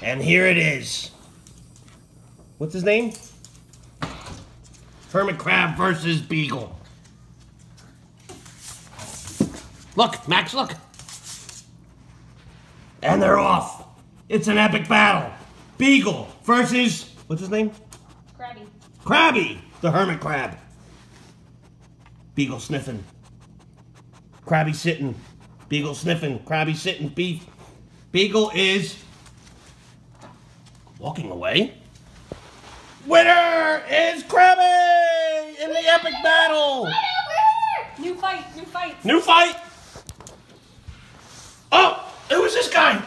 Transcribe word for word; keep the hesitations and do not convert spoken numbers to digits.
And here it is. What's his name? Hermit Crab versus Beagle. Look, Max, look. And they're off. It's an epic battle. Beagle versus, what's his name? Crabby. Crabby, the hermit crab. Beagle sniffing. Crabby sitting. Beagle sniffing. Crabby sitting. Beef. Beagle is walking away. Winner is Crabby in the epic battle. New fight, new fight. New fight. Oh, who is this guy?